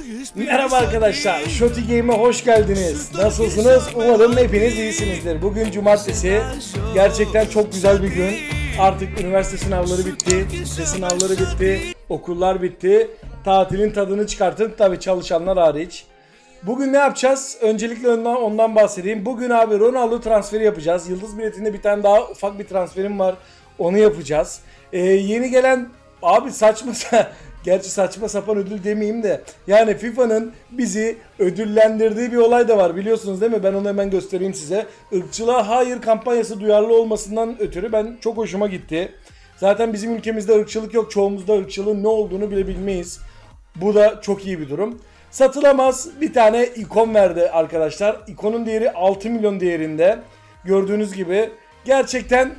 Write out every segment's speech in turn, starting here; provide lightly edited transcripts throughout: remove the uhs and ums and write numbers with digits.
Merhaba arkadaşlar, Shoti Game'e hoş geldiniz. Nasılsınız? Umarım hepiniz iyisinizdir. Bugün cumartesi, gerçekten çok güzel bir gün. Artık üniversite sınavları bitti, lise sınavları bitti, okullar bitti. Tatilin tadını çıkartın, tabii çalışanlar hariç. Bugün ne yapacağız? Öncelikle ondan bahsedeyim. Bugün abi Ronaldo transferi yapacağız. Yıldız biletinde bir tane daha ufak bir transferim var. Onu yapacağız. Yeni gelen abi gerçi saçma sapan ödül demeyeyim de. Yani FIFA'nın bizi ödüllendirdiği bir olay da var, biliyorsunuz değil mi? Ben onu hemen göstereyim size. Irkçılığa hayır kampanyası duyarlı olmasından ötürü ben çok hoşuma gitti. Zaten bizim ülkemizde ırkçılık yok. Çoğumuzda ırkçılığın ne olduğunu bile bilmeyiz. Bu da çok iyi bir durum. Satılamaz bir tane ikon verdi arkadaşlar. İkonun değeri 6 milyon değerinde. Gördüğünüz gibi gerçekten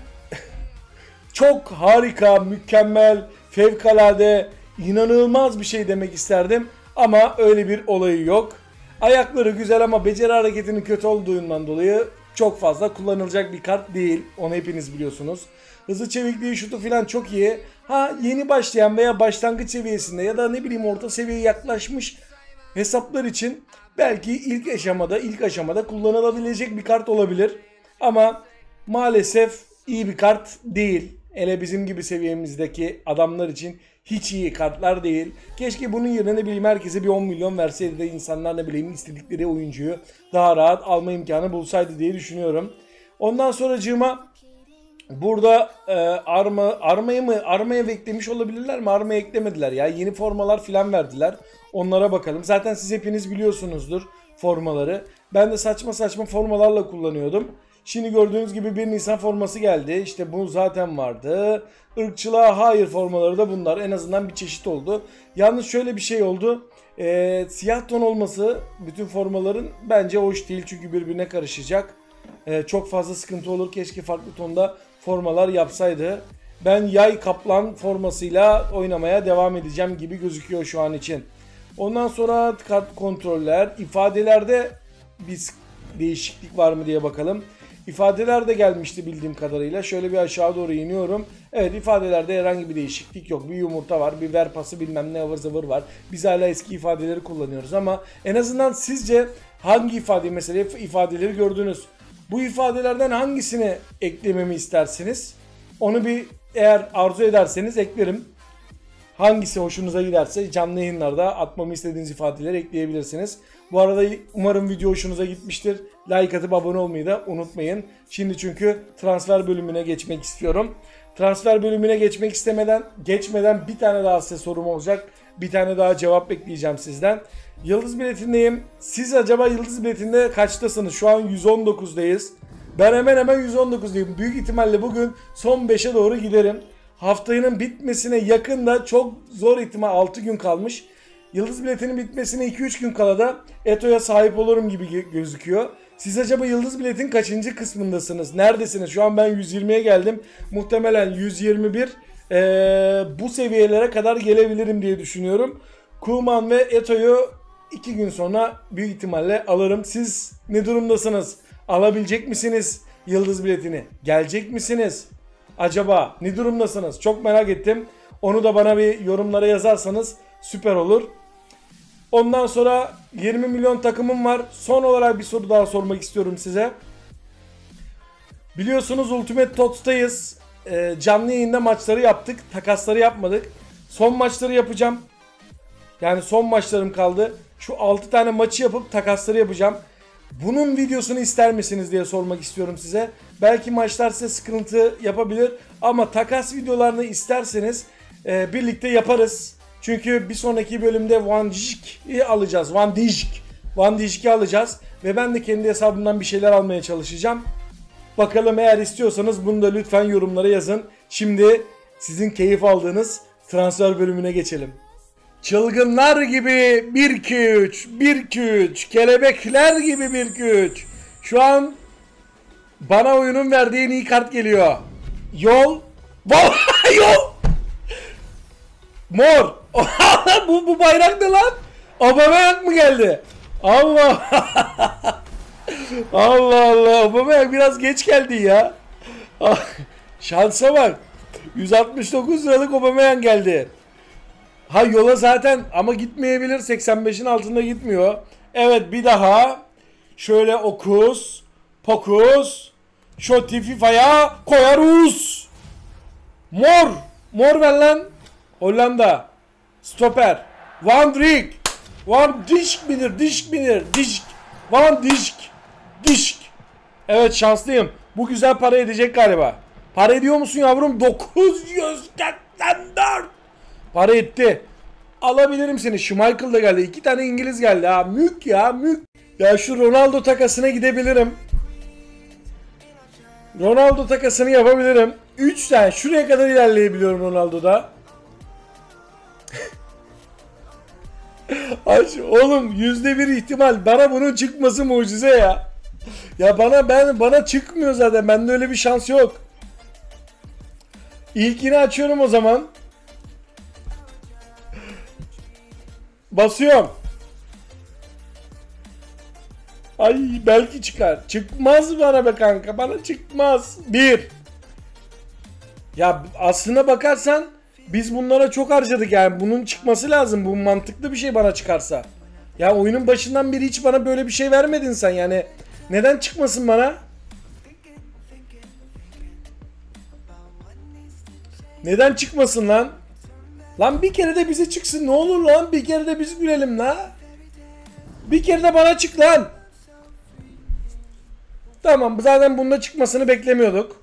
çok harika, mükemmel, fevkalade, inanılmaz bir şey demek isterdim. Ama öyle bir olayı yok. Ayakları güzel ama beceri hareketinin kötü olduğundan dolayı çok fazla kullanılacak bir kart değil. Onu hepiniz biliyorsunuz. Hızı, çevikliği, şutu falan çok iyi. Ha, yeni başlayan veya başlangıç seviyesinde ya da ne bileyim orta seviyeye yaklaşmış hesaplar için belki ilk aşamada kullanılabilecek bir kart olabilir. Ama maalesef iyi bir kart değil. Hele bizim gibi seviyemizdeki adamlar için hiç iyi kartlar değil. Keşke bunun yerine ne bileyim herkese bir 10 milyon verseydi de insanlar ne bileyim istedikleri oyuncuyu daha rahat alma imkanı bulsaydı diye düşünüyorum. Ondan sonracığıma burada armaya eklemiş olabilirler mi? Armaya eklemediler ya. Yeni formalar filan verdiler. Onlara bakalım. Zaten siz hepiniz biliyorsunuzdur formaları. Ben de saçma saçma formalarla kullanıyordum. Şimdi gördüğünüz gibi 1 Nisan forması geldi. İşte bu zaten vardı. Irkçılığa hayır formaları da bunlar. En azından bir çeşit oldu. Yalnız şöyle bir şey oldu. Siyah ton olması bütün formaların bence hoş değil. Çünkü birbirine karışacak. Çok fazla sıkıntı olur. Keşke farklı tonda formalar yapsaydı. Ben yay kaplan formasıyla oynamaya devam edeceğim gibi gözüküyor şu an için. Ondan sonra kart kontroller, ifadelerde bir değişiklik var mı diye bakalım. İfadeler de gelmişti bildiğim kadarıyla. Şöyle bir aşağı doğru iniyorum. Evet, ifadelerde herhangi bir değişiklik yok. Bir yumurta var, bir ver pası bilmem ne ıvır zıvır var. Biz hala eski ifadeleri kullanıyoruz ama en azından sizce hangi mesela ifadeleri gördünüz. Bu ifadelerden hangisini eklememi istersiniz? Onu bir eğer arzu ederseniz eklerim. Hangisi hoşunuza giderse canlı yayınlarda atmamı istediğiniz ifadeleri ekleyebilirsiniz. Bu arada umarım video hoşunuza gitmiştir. Like atıp abone olmayı da unutmayın. Şimdi çünkü transfer bölümüne geçmek istiyorum. Transfer bölümüne geçmeden bir tane daha size sorum olacak. Bir tane daha cevap bekleyeceğim sizden. Yıldız biletindeyim. Siz acaba Yıldız biletinde kaçtasınız? Şu an 119'dayız. Ben hemen 119'dayım. Büyük ihtimalle bugün son 5'e doğru giderim. Haftanın bitmesine yakında çok zor ihtimal 6 gün kalmış. Yıldız biletinin bitmesine 2-3 gün kala da Eto'ya sahip olurum gibi gözüküyor. Siz acaba Yıldız biletin kaçıncı kısmındasınız? Neredesiniz? Şu an ben 120'ye geldim. Muhtemelen 121 bu seviyelere kadar gelebilirim diye düşünüyorum. Koeman ve Eto'yu 2 gün sonra büyük ihtimalle alırım. Siz ne durumdasınız? Alabilecek misiniz Yıldız biletini? Gelecek misiniz? Acaba ne durumdasınız? Çok merak ettim. Onu da bana bir yorumlara yazarsanız süper olur. Ondan sonra 20 milyon takımım var. Son olarak bir soru daha sormak istiyorum size. Biliyorsunuz Ultimate TOTS'tayız. Canlı yayında maçları yaptık. Takasları yapmadık. Son maçları yapacağım. Yani son maçlarım kaldı. Şu 6 tane maçı yapıp takasları yapacağım. Bunun videosunu ister misiniz diye sormak istiyorum size. Belki maçlar size sıkıntı yapabilir ama takas videolarını isterseniz birlikte yaparız. Çünkü bir sonraki bölümde Van Dijk'i alacağız. Van Dijk'i alacağız ve ben de kendi hesabımdan bir şeyler almaya çalışacağım. Bakalım, eğer istiyorsanız bunu da lütfen yorumlara yazın. Şimdi sizin keyif aldığınız transfer bölümüne geçelim. Çılgınlar gibi 1-2-3, kelebekler gibi 1-2-3. Şu an bana oyunun verdiği en iyi kart geliyor. Yol. Yol. Mor. bu bayrak ne lan? Aubameyang mı geldi? Allah. Allah. Aubameyang biraz geç geldi ya. Şansa bak. 169 liralık Aubameyang geldi. Ha yola zaten ama gitmeyebilir. 85'in altında gitmiyor. Evet bir daha. Şöyle okus. Pokus. Şoti FIFA'ya koyaruz. Mor. Mor ver lan. Hollanda. Stoper. Van Dijk. Van Dijk midir? Dijk midir? Dijk. Van Dijk. Dijk. Evet şanslıyım. Bu güzel para edecek galiba. Para ediyor musun yavrum? 984. Para etti. Alabilirim seni. Schmeichel da geldi. 2 tane İngiliz geldi ha. Mük ya mük. Ya şu Ronaldo takasına gidebilirim. Ronaldo takasını yapabilirim. 3 tane. Şuraya kadar ilerleyebiliyorum Ronaldo'da. Oğlum %1 ihtimal. Bana bunun çıkması mucize ya. Ya bana çıkmıyor zaten. Bende öyle bir şans yok. İlkini açıyorum o zaman. Basıyorum. Ay belki çıkar. Çıkmaz bana be kanka. Bana çıkmaz. 1. Ya aslına bakarsan biz bunlara çok harcadık yani. Bunun çıkması lazım. Bu mantıklı bir şey bana çıkarsa. Ya oyunun başından beri hiç bana böyle bir şey vermedin sen yani. Neden çıkmasın bana? Neden çıkmasın lan? Lan bir kere de bize çıksın ne olur lan. Bir kere de biz gülelim la. Bir kere de bana çık lan. Tamam zaten bunda çıkmasını beklemiyorduk.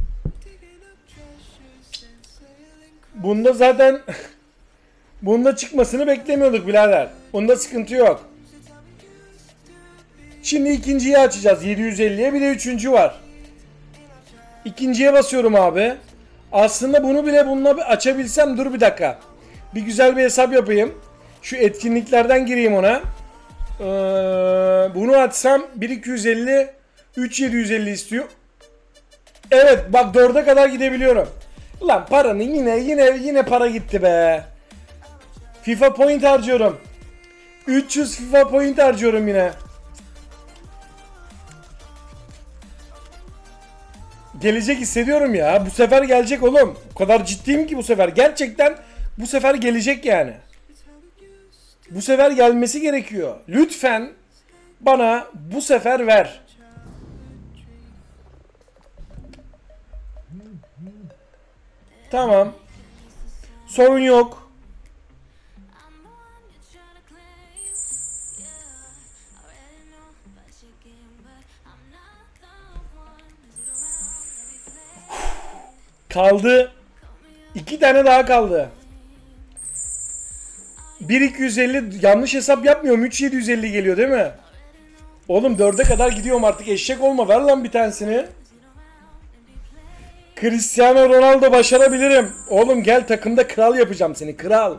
Bunda zaten bunda çıkmasını beklemiyorduk birader. Bunda sıkıntı yok. Şimdi ikinciyi açacağız 750'ye, bir de üçüncü var. İkinciye basıyorum abi. Aslında bunu bile bununla açabilsem, dur bir dakika. Bir güzel bir hesap yapayım. Şu etkinliklerden gireyim ona. Bunu açsam 1250, 3750 istiyor. Evet bak 4'e kadar gidebiliyorum. Lan paranın yine para gitti be. FIFA point harcıyorum. 300 FIFA point harcıyorum yine. Gelecek hissediyorum ya. Bu sefer gelecek oğlum. O kadar ciddiyim ki bu sefer. Gerçekten bu sefer gelecek yani. Bu sefer gelmesi gerekiyor. Lütfen bana bu sefer ver. Tamam. Sorun yok. Kaldı. 2 tane daha kaldı. 1250 yanlış hesap yapmıyorum. 3750 geliyor değil mi? Oğlum 4'e kadar gidiyorum artık. Eşek olma. Ver lan bir tanesini. Cristiano Ronaldo başarabilirim. Oğlum gel takımda kral yapacağım seni. Kral.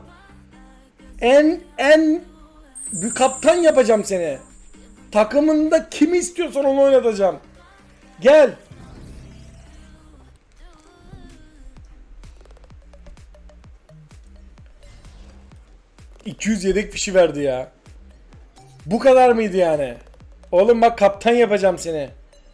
En bir kaptan yapacağım seni. Takımında kimi istiyorsan onu oynatacağım. Gel. ...200 yedek fişi verdi ya. Bu kadar mıydı yani? Oğlum bak kaptan yapacağım seni.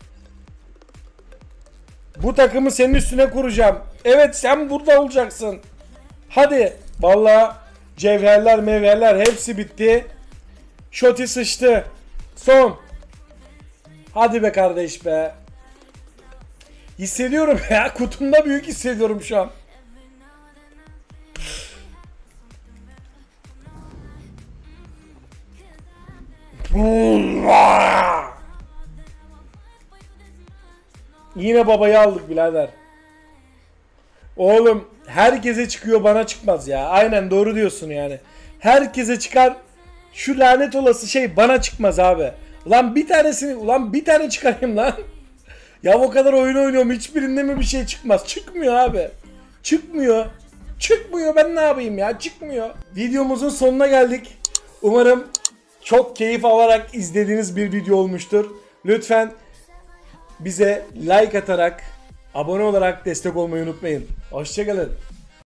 Bu takımı senin üstüne kuracağım. Evet sen burada olacaksın. Hadi. Vallahi cevherler mevherler hepsi bitti. Şoti sıçtı. Son. Hadi be kardeş be. Hissediyorum ya. Kutumda büyük hissediyorum şu an. Yine babayı aldık birader. Oğlum herkese çıkıyor bana çıkmaz ya. Aynen doğru diyorsun yani. Herkese çıkar. Şu lanet olası şey bana çıkmaz abi. Ulan bir tane çıkarayım lan. Ya o kadar oyun oynuyorum hiçbirinde mi bir şey çıkmaz? Çıkmıyor abi. Çıkmıyor. Çıkmıyor ben ne yapayım ya çıkmıyor. Videomuzun sonuna geldik. Umarım çok keyif alarak izlediğiniz bir video olmuştur. Lütfen bize like atarak, abone olarak destek olmayı unutmayın. Hoşça kalın.